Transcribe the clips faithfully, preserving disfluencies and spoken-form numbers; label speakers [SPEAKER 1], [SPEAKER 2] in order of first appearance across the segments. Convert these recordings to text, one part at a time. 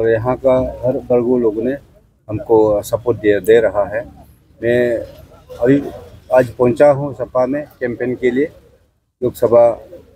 [SPEAKER 1] और यहाँ का हर वर्गों लोगों ने हमको सपोर्ट दे दे रहा है। मैं अभी आज पहुँचा हूँ सपा में कैंपेन के लिए, लोकसभा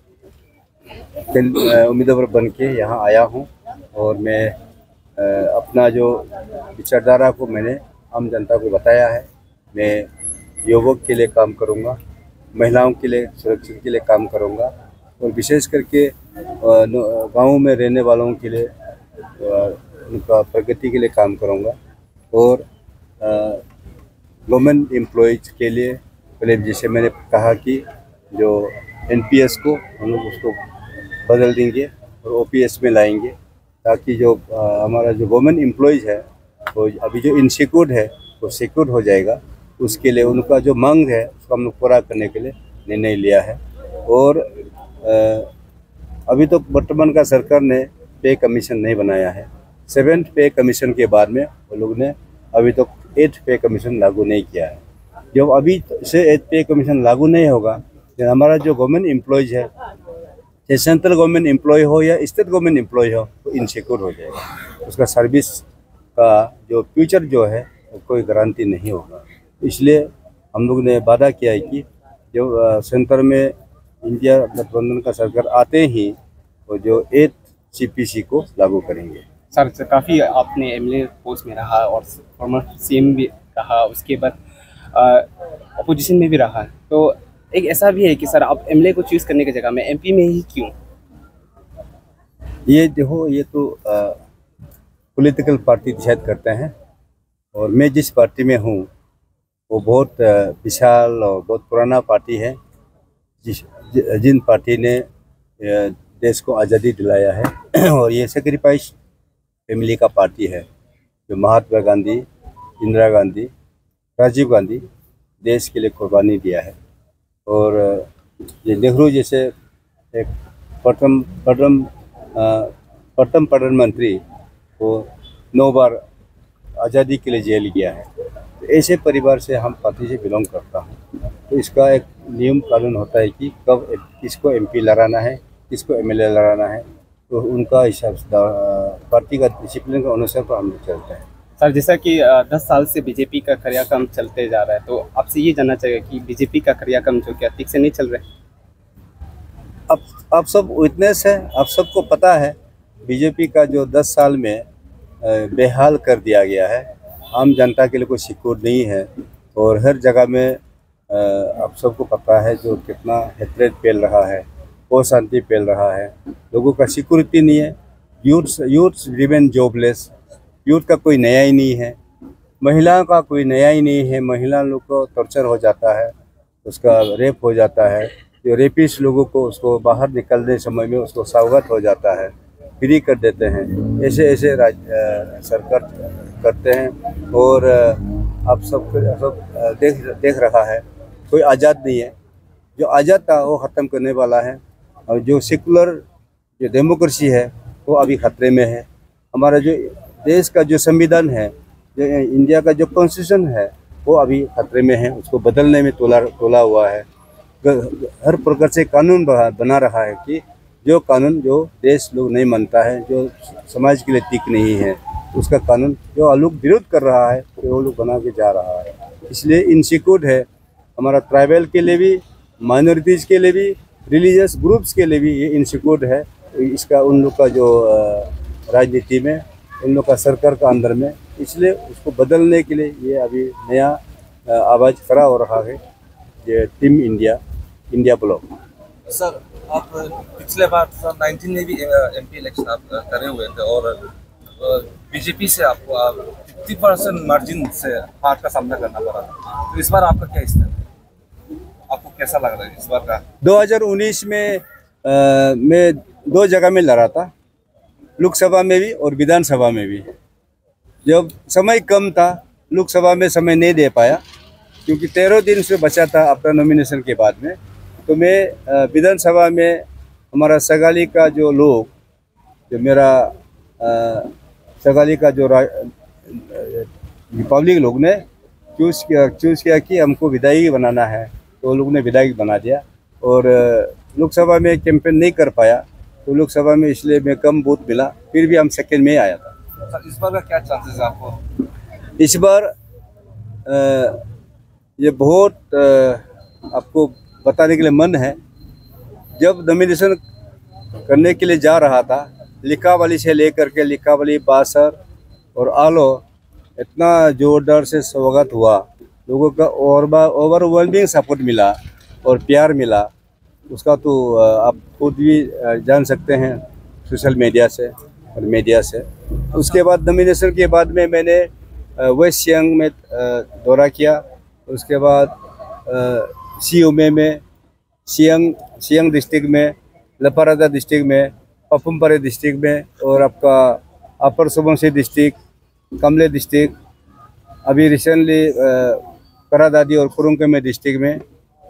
[SPEAKER 1] उम्मीदवार बन के यहाँ आया हूँ और मैं अपना जो विचारधारा को मैंने आम जनता को बताया है। मैं युवक के लिए काम करूँगा, महिलाओं के लिए सुरक्षा के लिए काम करूँगा और विशेष करके गाँव में रहने वालों के लिए उनका प्रगति के लिए काम करूँगा और गवर्नमेंट एम्प्लॉयज़ के लिए पहले जैसे मैंने कहा कि जो एन पी एस को हम लोग उसको बदल देंगे और ओ पी एस में लाएंगे, ताकि जो आ, हमारा जो गवर्नमेंट एम्प्लॉयज़ है वो अभी जो इनसिक्योर है वो सिक्योर हो जाएगा। उसके लिए उनका जो मांग है उसको हम लोग पूरा करने के लिए निर्णय लिया है। और आ, अभी तो वर्तमान का सरकार ने पे कमीशन नहीं बनाया है। सेवेंथ पे कमीशन के बाद में वो लोग ने अभी तक तो एट्थ पे कमीशन लागू नहीं किया है। जब अभी से एट्थ पे कमीशन लागू नहीं होगा तो हमारा जो गवर्नमेंट एम्प्लॉयज़ है, चाहे सेंट्रल गवर्नमेंट एम्प्लॉय हो या स्टेट गवर्नमेंट एम्प्लॉय हो, तो इनसिक्योर हो जाएगा। उसका सर्विस का जो फ्यूचर जो है वो कोई गारंटी नहीं होगा। इसलिए हम लोग ने वादा किया है कि जो सेंटर में इंडिया गठबंधन का सरकार आते ही वो जो एट सी पी सी को लागू करेंगे।
[SPEAKER 2] सर, काफ़ी आपने एम एल ए पोस्ट में रहा और फॉर्मर सी एम भी रहा, उसके बाद अपोजिशन में भी रहा, तो एक ऐसा भी है कि सर आप एम एल ए को चूज़ करने की जगह में एम पी में ही क्यों?
[SPEAKER 1] ये देखो, ये तो पॉलिटिकल पार्टी डिसाइड करते हैं और मैं जिस पार्टी में हूँ वो बहुत विशाल और बहुत पुराना पार्टी है, जिस जिन पार्टी ने देश को आज़ादी दिलाया है और ये सेक्रीफाइस फैमिली का पार्टी है, जो महात्मा गांधी, इंदिरा गांधी, राजीव गांधी देश के लिए कुर्बानी दिया है। और ये नेहरू जैसे एक प्रथम प्रथम प्रथम प्रधानमंत्री को नौ बार आज़ादी के लिए जेल गया है। तो ऐसे परिवार से हम पार्टी से बिलोंग करता हूँ, तो इसका एक नियम कानून होता है कि कब किसको एम पी लड़ाना है, किसको एम एल ए लड़ाना है, तो उनका हिसाब से पार्टी का डिसिप्लिन के अनुसार पर हम चलते हैं।
[SPEAKER 2] सर, जैसा कि दस साल से बीजेपी का कार्यक्रम चलते जा रहा है, तो आपसे ये जानना चाहिए कि बीजेपी का कार्यक्रम जो क्या ठीक से नहीं चल रहा है?
[SPEAKER 1] अब आप सब विटनेस है, आप सबको पता है बीजेपी का जो दस साल में बेहाल कर दिया गया है। आम जनता के लिए कोई सिक्योर नहीं है और हर जगह में आप सबको पता है जो कितना हेट्रेड फैल रहा है, अशांति फैल रहा है, लोगों का सिक्योरिटी नहीं है, youth youth remain jobless, youth का कोई नया ही नहीं है, महिलाओं का कोई नया ही नहीं है। महिला लोग को टॉर्चर हो जाता है, उसका रेप हो जाता है, जो रेपिस्ट लोगों को उसको बाहर निकलने समय में उसको स्वागत हो जाता है, फ्री कर देते हैं। ऐसे ऐसे राज सरकार करते हैं और आप सब सब देख देख रहा है कोई आज़ाद नहीं है। जो आज़ाद था वो ख़त्म करने वाला है और जो सेकुलर जो डेमोक्रेसी है वो अभी खतरे में है। हमारा जो देश का जो संविधान है, जो इंडिया का जो कॉन्स्टिट्यूशन है, वो अभी खतरे में है। उसको बदलने में तोला तोला हुआ है। हर प्रकार से कानून बना रहा है कि जो कानून जो देश लोग नहीं मानता है, जो समाज के लिए ठीक नहीं है, उसका कानून जो लोग विरोध कर रहा है तो वो लोग बना के जा रहा है। इसलिए इनसिक्योर है हमारा ट्राइबल के लिए भी, माइनॉरिटीज़ के लिए भी, रिलीजियस ग्रुप्स के लिए भी ये इनसिक्योर है। इसका उन लोग का जो राजनीति में, उन लोग का सरकार का अंदर में, इसलिए उसको बदलने के लिए ये अभी नया आवाज़ खड़ा हो रहा है, ये team India India bloc.
[SPEAKER 3] Sir, आप पिछले बार दो हज़ार उन्नीस में भी एमपी इलेक्शन आप करे हुए थे और बीजेपी से आपको आप फिफ्टी परसेंट मार्जिन से हार का सामना करना पड़ा था, तो इस बार आपका क्या स्थिति है? आपको कैसा लग रहा है इस बार का?
[SPEAKER 1] दो हज़ार उन्नीस में आ, मैं दो जगह में लड़ा था, लोकसभा में भी और विधानसभा में भी। जब समय कम था, लोकसभा में समय नहीं दे पाया क्योंकि तेरह दिन से बचा था अपना नॉमिनेशन के बाद में। तो मैं विधानसभा में हमारा सगाली का जो लोग, जो मेरा सगाली का जो रिपब्लिक लोग ने चूज़ किया चूज़ किया कि हमको विधायक बनाना है, तो लोग ने विधायक बना दिया। और लोकसभा में कैंपेन नहीं कर पाया, तो लोकसभा में इसलिए मैं कम वोट मिला, फिर भी हम सेकंड में आया था।
[SPEAKER 3] सर इस बार का क्या चांसेस है आपको?
[SPEAKER 1] इस बार आ, ये बहुत आ, आपको बताने के लिए मन है। जब नॉमिनेशन करने के लिए जा रहा था, लिकावाली से लेकर के लिकावाली, बासर और आलो, इतना जोरदार से स्वागत हुआ, लोगों का ओवरवेलमिंग सपोर्ट मिला और प्यार मिला। उसका तो आप खुद भी जान सकते हैं सोशल मीडिया से और मीडिया से। उसके बाद नॉमिनेशन के बाद में मैंने वेस्ट सियांग में दौरा किया, उसके बाद सीओमे में, सियांग सियांग डिस्ट्रिक्ट में, लपारादा डिस्ट्रिक्ट में, पपुमपारे डिस्ट्रिक्ट में, और आपका upper Subansiri district, Kamle district, अभी रिसेंटली करादादी और कुरुंगकमे डिस्ट्रिक्ट में,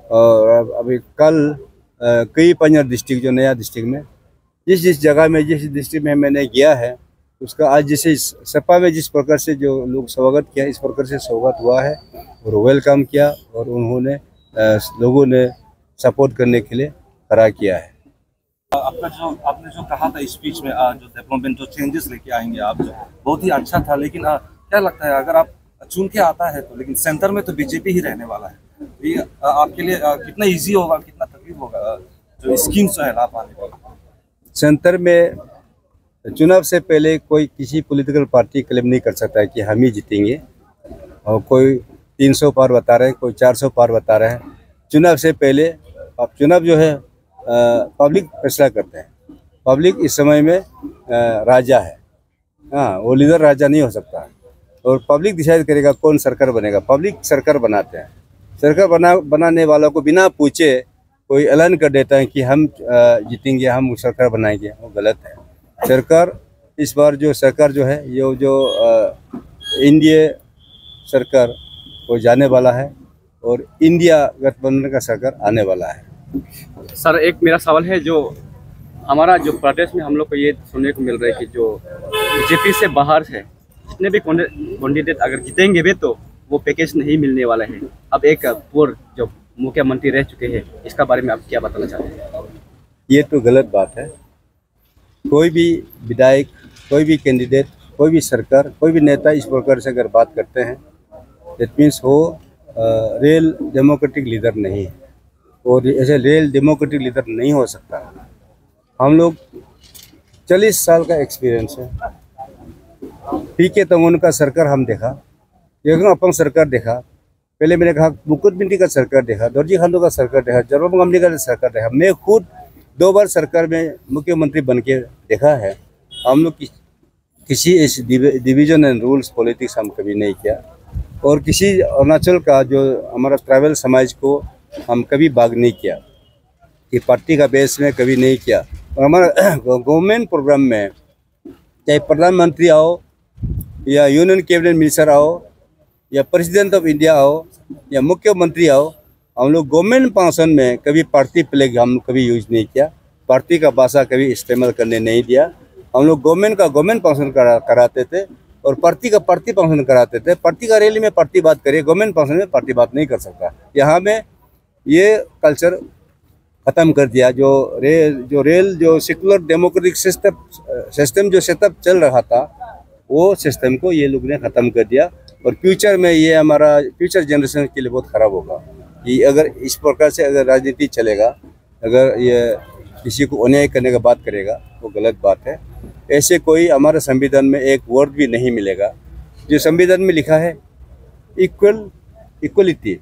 [SPEAKER 1] और अभी कल कई पंजर डिस्ट्रिक्ट जो नया डिस्ट्रिक्ट में, जिस जिस जगह में जिस डिस्ट्रिक्ट में मैंने गया है, उसका आज जैसे सपा में जिस प्रकार से जो लोग स्वागत किया, इस प्रकार से स्वागत हुआ है और वेलकम किया, और उन्होंने लोगों ने सपोर्ट करने के लिए खड़ा किया है।
[SPEAKER 3] आपका जो आपने जो कहा था स्पीच में, जो डेवलपमेंट जो चेंजेस लेके आएंगे आप, जो बहुत ही अच्छा था, लेकिन आ, क्या लगता है अगर आप चुन के आता है तो, लेकिन सेंटर में तो बीजेपी ही रहने वाला है, ये आपके लिए कितना इजी होगा, कितना तकलीफ होगा जो स्कीम जो है ला पाने का?
[SPEAKER 1] सेंटर में चुनाव से पहले कोई किसी पॉलिटिकल पार्टी क्लेम नहीं कर सकता है कि हम ही जीतेंगे, और कोई तीन सौ पार बता रहे हैं, कोई चार सौ पार बता रहे हैं। चुनाव से पहले अब चुनाव जो है पब्लिक फैसला करते हैं। पब्लिक इस समय में आ, राजा है, हाँ, वो लीडर राजा नहीं हो सकता, और पब्लिक डिसाइड करेगा कौन सरकार बनेगा। पब्लिक सरकार बनाते हैं, सरकार बना बनाने वालों को बिना पूछे कोई ऐलान कर देता है कि हम जीतेंगे, हम सरकार बनाएंगे, वो गलत है। सरकार इस बार जो सरकार जो है, ये जो इंडिया सरकार वो जाने वाला है, और इंडिया गठबंधन का सरकार आने वाला है।
[SPEAKER 2] सर एक मेरा सवाल है, जो हमारा जो प्रदेश में हम लोग को ये सुनने को मिल रहा है कि जो बीजेपी से बाहर है जितने भी कैंडिडेट अगर जीतेंगे भी तो वो पैकेज नहीं मिलने वाला है। अब एक पूर्व जो मुख्यमंत्री रह चुके हैं, इसका बारे में आप क्या बताना चाहते हैं? ये
[SPEAKER 1] तो गलत बात है। कोई भी विधायक, कोई भी कैंडिडेट, कोई भी सरकार, कोई भी नेता इस प्रकार से अगर बात करते हैं, दैट मीन्स वो रियल डेमोक्रेटिक लीडर नहीं है, और ऐसे रियल डेमोक्रेटिक लीडर नहीं हो सकता। हम लोग चालीस साल का एक्सपीरियंस है। पी के तंगोन का सरकार हम देखा, यंग अपंग सरकार देखा, पहले मैंने कहा मुकुट बिंटी का सरकार देखा, दोरजी खांडो का सरकार देखा, जरबम गमली का सरकार देखा। मैं खुद दो बार सरकार में मुख्यमंत्री बन के देखा है। हम लोग कि, किसी ऐसी डिवीजन एंड रूल्स पॉलिटिक्स हम कभी नहीं किया, और किसी अरुणाचल का जो हमारा ट्राइबल समाज को हम कभी भाग नहीं किया, कि पार्टी का बेस में कभी नहीं किया। और हमारा गवर्नमेंट प्रोग्राम में चाहे प्रधानमंत्री आओ, या यूनियन कैबिनेट मिनिस्टर आओ, या प्रेसिडेंट ऑफ इंडिया आओ, या मुख्यमंत्री आओ, हम लोग गवर्नमेंट फंक्शन में कभी पार्टी प्लेग हम कभी यूज नहीं किया, पार्टी का भाषा कभी इस्तेमाल करने नहीं दिया। हम लोग गवर्नमेंट का गवर्नमेंट फंक्शन करा, कराते थे, और पार्टी का पार्टी फंक्शन कराते थे। पार्टी का रैली में पार्टी बात करे, गवर्नमेंट फंक्शन में पार्टी बात नहीं कर सकता। यहाँ में ये कल्चर ख़त्म कर दिया। जो रे जो रेल जो सेकुलर डेमोक्रेटिक सिस्टम सिस्टम जो सेटअप चल रहा था, वो सिस्टम को ये लोग ने ख़त्म कर दिया, और फ्यूचर में ये हमारा फ्यूचर जनरेशन के लिए बहुत ख़राब होगा कि अगर इस प्रकार से अगर राजनीति चलेगा, अगर ये किसी को अन्याय करने का बात करेगा, वो गलत बात है। ऐसे कोई हमारे संविधान में एक वर्ड भी नहीं मिलेगा। जो संविधान में लिखा है इक्वल इक्वलिटी,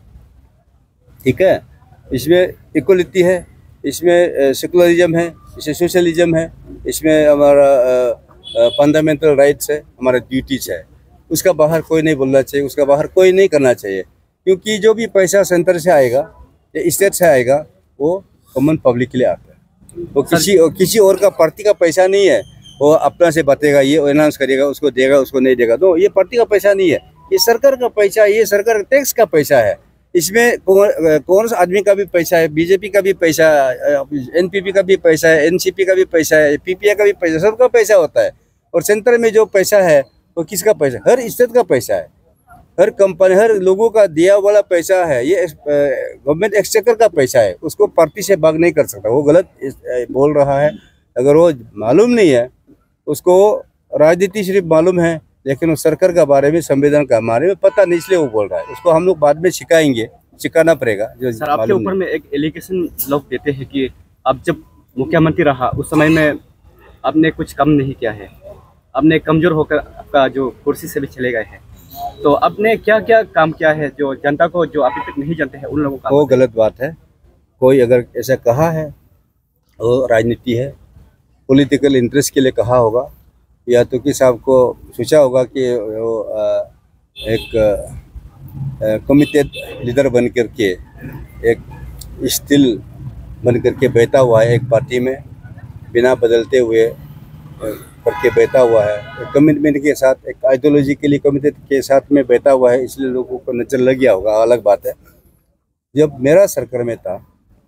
[SPEAKER 1] ठीक है, इसमें इक्वलिटी है, इसमें सेकुलरिज्म है, इसमें सोशलिज्म है, इसमें हमारा फंडामेंटल राइट्स है, हमारा ड्यूटीज है। उसका बाहर कोई नहीं बोलना चाहिए, उसका बाहर कोई नहीं करना चाहिए, क्योंकि जो भी पैसा सेंटर से आएगा या स्टेट से आएगा वो कॉमन पब्लिक के लिए आता है। वो किसी किसी और का पार्टी का पैसा नहीं है, वो अपना से बताएगा, ये अनाउंस करेगा, उसको देगा, उसको नहीं देगा। तो ये पार्टी का पैसा नहीं है, ये सरकार का पैसा, ये सरकार टैक्स का पैसा है। इसमें कौन सा आदमी का भी पैसा है, बीजेपी का भी पैसा, एनपीपी का भी पैसा है, एनसीपी का भी पैसा है, पीपीए का भी पैसा, सबका पैसा होता है। और सेंटर में जो पैसा है वो किसका पैसा? हर स्टेट का पैसा है, हर कंपनी, हर लोगों का दिया वाला पैसा है। ये गवर्नमेंट एक्सचेकर का पैसा है, उसको पार्टी से भाग नहीं कर सकता। वो गलत बोल रहा है। अगर वो मालूम नहीं है उसको राजनीति सिर्फ मालूम है, लेकिन उस सरकार के बारे में, संविधान के बारे में पता नहीं, इसलिए वो बोल रहा है। उसको हम लोग बाद में सिखाएंगे, सिखाना पड़ेगा। जो
[SPEAKER 2] सर आपके ऊपर में एक एलिगेशन लोग देते हैं कि आप जब मुख्यमंत्री रहा उस समय में आपने कुछ कम नहीं किया है, आपने कमजोर होकर आपका जो कुर्सी से भी चले गए हैं, तो आपने क्या क्या काम किया है जो जनता को, जो अभी तक नहीं जानते हैं उन लोगों का?
[SPEAKER 1] वो गलत बात है। कोई अगर ऐसा कहा है वो राजनीति है, पॉलिटिकल इंटरेस्ट के लिए कहा होगा, या तो कि साहब को सोचा होगा कि वो आ, एक कमिटेड लीडर बन करके, एक स्टील बन करके बैठा हुआ है एक पार्टी में, बिना बदलते हुए करके बैठा हुआ है, एक कमिटमेंट के साथ, एक आइडियोलॉजी के लिए कमिटेड के साथ में बैठा हुआ है, इसलिए लोगों को नजर लग गया होगा, अलग बात है। जब मेरा सरकार में था,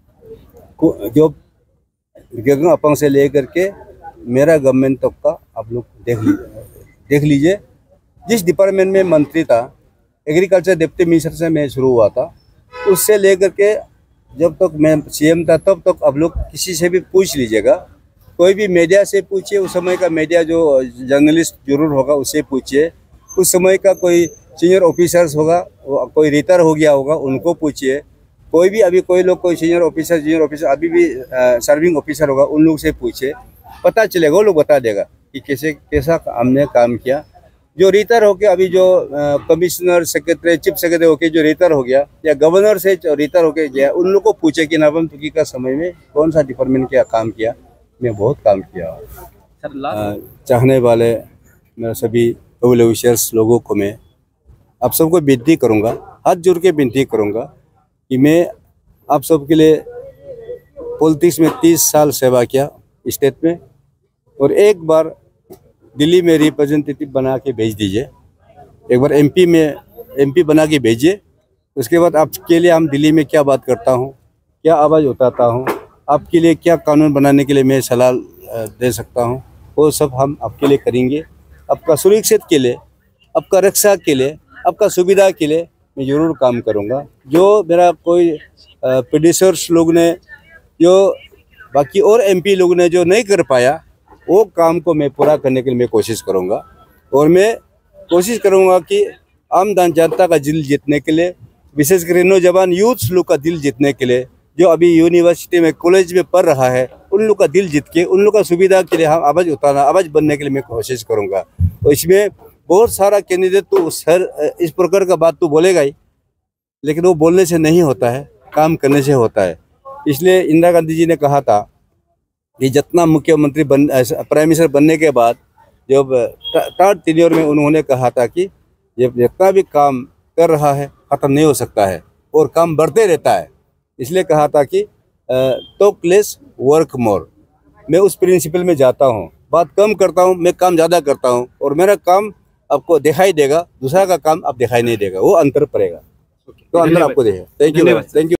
[SPEAKER 1] जो गगन अपंग से लेकर के मेरा गवर्नमेंट तक का आप लोग देख लीजिए देख लीजिए जिस डिपार्टमेंट में मंत्री था, एग्रीकल्चर डिप्टी मिनिस्टर से मैं शुरू हुआ था, उससे लेकर के जब तक मैं सीएम था तब तक आप लोग किसी से भी पूछ लीजिएगा, कोई भी मीडिया से पूछिए, उस समय का मीडिया जो जर्नलिस्ट जरूर होगा उससे पूछिए, उस समय का कोई सीनियर ऑफिसर्स होगा, कोई रिटायर हो गया होगा उनको पूछिए, कोई भी अभी कोई लोग कोई सीनियर ऑफिसर जूनियर ऑफिसर अभी भी सर्विंग ऑफिसर होगा, उन लोग से पूछे, पता चलेगा, वो लोग बता देगा कि कैसे कैसा हमने काम किया। जो रिटायर हो गया, अभी जो कमिश्नर सेक्रेटरी चीफ सेक्रेटरी होके जो रिटायर हो गया, या गवर्नर से रिटायर होके गया, उन लोग को पूछे कि नवम तुकी का समय में कौन सा डिपार्टमेंट क्या काम किया। मैं बहुत काम किया। सर चाहने वाले मेरे सभी वेल विशर्स लोगों को मैं आप सबको विनती करूँगा, हाथ जोड़ के विनती करूँगा कि मैं आप सबके लिए पॉलिटिक्स में तीस साल सेवा किया स्टेट में, और एक बार दिल्ली में रिप्रेजेंटेटिव बना के भेज दीजिए, एक बार एमपी में एमपी बना के भेजिए, उसके बाद आपके लिए हम दिल्ली में क्या बात करता हूँ, क्या आवाज़ उठाता हूँ, आपके लिए क्या कानून बनाने के लिए मैं सलाह दे सकता हूँ, वो सब हम आपके लिए करेंगे। आपका सुरक्षित के लिए, आपका रक्षा के लिए, आपका सुविधा के लिए मैं ज़रूर काम करूँगा। जो मेरा कोई प्रोड्यूसर्स लोग ने, जो बाकी और एमपी लोग ने जो नहीं कर पाया, वो काम को मैं पूरा करने के लिए मैं कोशिश करूँगा। और मैं कोशिश करूँगा कि आम जनता का दिल जीतने के लिए, विशेषकर नौजवान यूथ्स लोग का दिल जीतने के लिए, जो अभी यूनिवर्सिटी में कॉलेज में पढ़ रहा है, उन लोग का दिल जीत के उन लोग का सुविधा के लिए हम आवाज़ उठाना, आवाज़ बनने के लिए मैं कोशिश करूँगा। और इसमें बहुत सारा कैंडिडेट तो सर इस प्रकार का बात तो बोलेगा ही, लेकिन वो बोलने से नहीं होता है, काम करने से होता है। इसलिए इंदिरा गांधी जी ने कहा था कि जितना मुख्यमंत्री बन प्राइम मिनिस्टर बनने के बाद जब थर्ड टेन्योर में उन्होंने कहा था कि जब जितना भी काम कर रहा है ख़त्म नहीं हो सकता है और काम बढ़ते रहता है, इसलिए कहा था कि टॉक लेस वर्क मोर। मैं उस प्रिंसिपल में जाता हूँ, बात कम करता हूँ, मैं काम ज़्यादा करता हूँ, और मेरा काम आपको दिखाई देगा, दूसरा का काम आप दिखाई नहीं देगा, वो अंतर पड़ेगा, तो अंतर आपको देगा। Thank you, thank you.